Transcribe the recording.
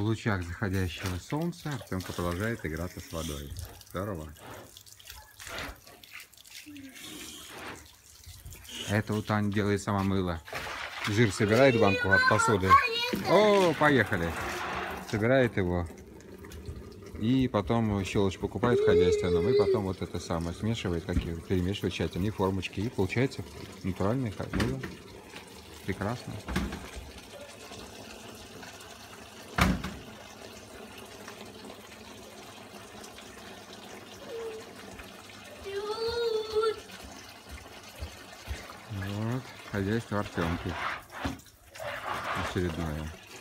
лучах заходящего солнца Артемка продолжает играться с водой. Здорово. Это вот Таня делает сама мыло. Жир собирает банку от посуды. О, поехали. Собирает его. И потом щелочь покупает в хозяйственном. И потом вот это самое смешивает, перемешивает тщательно. И формочки. И получается натуральное мыло. Прекрасно. Вот, хозяйство Артемки очередное.